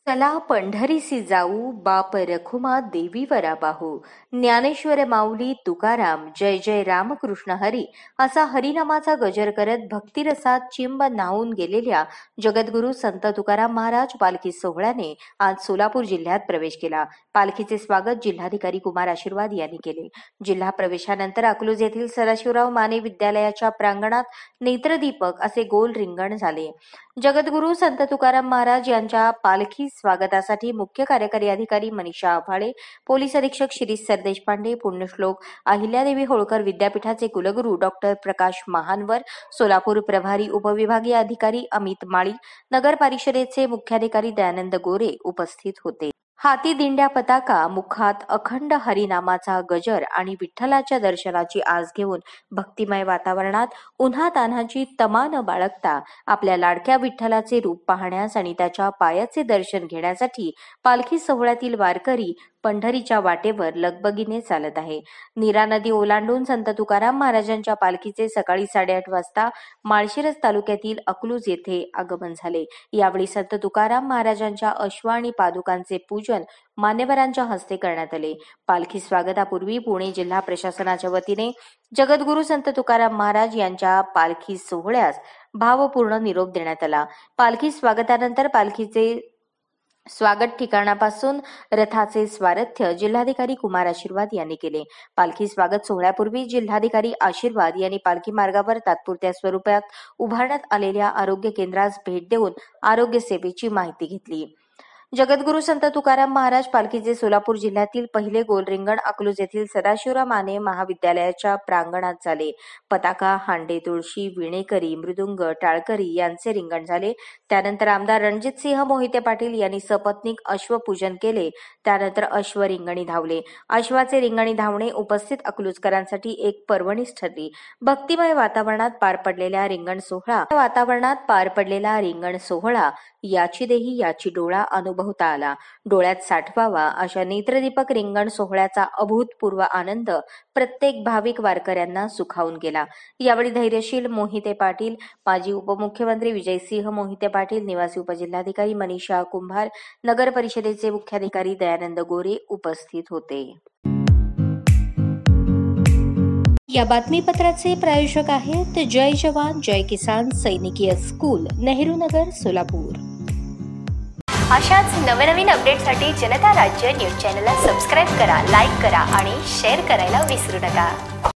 चला पंढरीसी जाऊ, बाप रखुमा देवीवरा पाहू. ज्ञानेश्वर माऊली तुकाराम, जय जय रामकृष्ण हरी असा हरिनामाचा गजर करत भक्तिरसात चिंब न्हावून गेलेल्या जगद्गुरू संत तुकाराम महाराज पालखी सोहळ्याने आज सोलापूर जिल्ह्यात प्रवेश केला. पालखीचे स्वागत जिल्हाधिकारी कुमार आशीर्वाद यांनी केले. जिल्हा प्रवेशानंतर अकलूज येथील सदाशिवराव माने विद्यालयाच्या प्रांगणात नेत्रदीपक असे गोल रिंगण झाले. जगद्गुरू संत तुकाराम महाराज यांच्या पालखी स्वागतासाठी मुख्य कार्यकारी अधिकारी मनीषा आव्हाळे, पोलीस अधीक्षक शिरीष सरदेशपांडे, पुण्यश्लोक अहिल्यादेवी होळकर विद्यापीठाचे कुलगुरू डॉक्टर प्रकाश महानवर, सोलापूर प्रभारी उपविभागीय अधिकारी अमित माळी, नगर परिषदेचे मुख्याधिकारी दयानंद गोरे उपस्थित होते. हाती दिंड्या, पताका, मुखात अखंड हरिनामाचा गजर आणि विठ्ठलाच्या दर्शनाची आस घेऊन भक्तिमय वातावरणात उन्हातान्हाची तमा न बाळगता आपल्या लाडक्या विठ्ठलाचे रूप पाहण्यास आणि त्याच्या पायाचे दर्शन घेण्यासाठी पालखी सोहळ्यातील वारकरी पंढरीच्या वाटेवर लगबगीने चालत आहे. नीरा नदी ओलांडून संत तुकाराम महाराजांच्या पालखीचे सकाळी 8:30 वाजता माळशिरस तालुक्यातील अकलूज येथे आगमन झाले. यावेळी संत तुकाराम महाराजांच्या अश्व आणि पादुकांचे पूजन मान्यवरांच्या हस्ते करण्यात आले. पालखी स्वागतापूर्वी पुणे जिल्हा प्रशासनाच्या वतीने जगद्गुरू संत तुकाराम महाराज यांच्या पालखी सोहळ्यास भावपूर्ण निरोप देण्यात आला. पालखी स्वागतानंतर पालखीचे स्वागत ठिकाणापासून रथाचे स्वारथ्य जिल्हाधिकारी कुमार आशीर्वाद यांनी केले. पालखी स्वागत सोहळ्यापूर्वी जिल्हाधिकारी आशीर्वाद यांनी पालखी मार्गावर तात्पुरत्या स्वरूपात उभारण्यात आलेल्या आरोग्य केंद्रास भेट देऊन आरोग्य सेवेची माहिती घेतली. जगद्गुरू संत तुकाराम महाराज पालखीचे सोलापूर जिल्ह्यातील पहिले गोल रिंगण अकलूज येथील सदाशिवराव माने महाविद्यालयाच्या प्रांगणात झाले. पताका, हांडे, तुळशी, विणेकरी, मृदुंग, टाळकरी यांचे रिंगण झाले. त्यानंतर आमदार रणजितसिंह मोहिते पाटील यांनी सपत्नीक अश्वपूजन केले. त्यानंतर अश्व रिंगणी धावले. अश्वाचे रिंगणी धावणे उपस्थित अकलूजकरांसाठी एक पर्वणीच ठरली. भक्तिमय वातावरणात पार पडलेला रिंगण सोहळा याची देही याची डोळा अनुभवता आला. डोळ्यात साठवावा अशा नेत्रदीपक रिंगण सोहळ्याचा अभूतपूर्व आनंद प्रत्येक भाविक वारकऱ्यांना सुखावून गेला. यावेळी धैर्यशील मोहिते पाटील, माजी उपमुख्यमंत्री विजयसिंह मोहिते पाटील, निवासी उपजिल्हाधिकारी मनीषा कुंभार, नगर परिषदेचे मुख्याधिकारी दयानंद गोरे उपस्थित होते. या बातमीपत्राचे प्रायोजक आहेत जय जवान जय किसान सैनिकीय स्कूल, नेहरू नगर, सोलापूर. अशाच नवनवीन अपडेटसाठी जनता राज्य न्यूज चॅनलला सबस्क्राईब करा, लाईक करा आणि शेअर करायला विसरू नका.